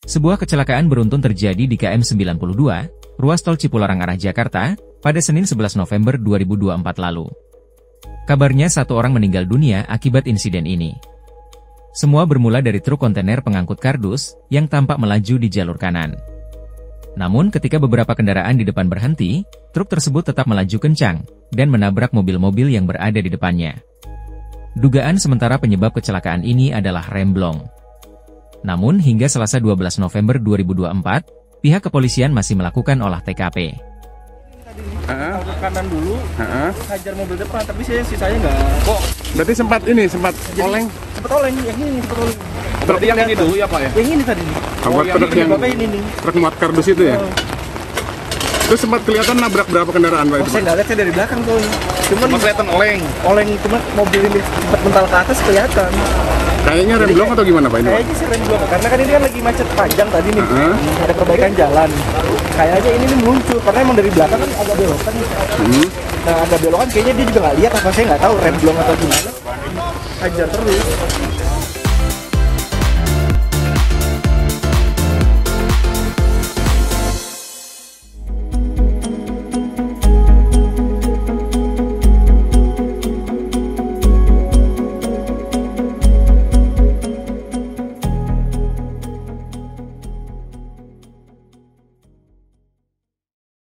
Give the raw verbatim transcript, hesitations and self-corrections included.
Sebuah kecelakaan beruntun terjadi di K M sembilan puluh dua, ruas tol Cipularang arah Jakarta, pada Senin sebelas November dua ribu dua puluh empat lalu. Kabarnya satu orang meninggal dunia akibat insiden ini. Semua bermula dari truk kontainer pengangkut kardus, yang tampak melaju di jalur kanan. Namun ketika beberapa kendaraan di depan berhenti, truk tersebut tetap melaju kencang, dan menabrak mobil-mobil yang berada di depannya. Dugaan sementara penyebab kecelakaan ini adalah remblong. Namun hingga Selasa dua belas November dua ribu dua puluh empat, pihak kepolisian masih melakukan olah T K P. Uh-huh. Ke kanan dulu, uh-huh. hajar mobil depan, tapi saya sisanya nggak. Kok berarti sempat ini, sempat Jadi, oleng? Sempat oleng, yang ini sempat oleng. Truk yang ini dulu ya Pak ya? Yang ini tadi. Oh, oh, yang truk yang ini nih. Truk muat kardus itu ya? Oh. Terus sempat kelihatan nabrak berapa kendaraan Pak? Oh, saya nggak lihat, saya dari belakang tuh. Cuman Cuma kelihatan oleng? Oleng, cuma mobil ini sempat mental ke atas kelihatan. Kayaknya remblong atau gimana Pak ini? Kayaknya sih remblong, karena kan ini kan lagi macet panjang tadi nih. Uh-huh. Ada perbaikan jalan. Kayaknya ini nih meluncur, karena emang dari belakang kan agak belokan. Hmm. Nah, agak belokan kayaknya dia juga nggak lihat, apa saya nggak tahu remblong atau gimana. Hajar terus.